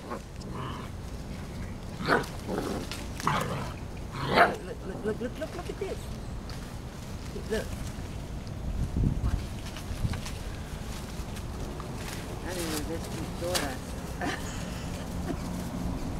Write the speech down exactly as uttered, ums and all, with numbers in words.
Look, look, look, look, look, look at this. Look. I didn't know this two horas.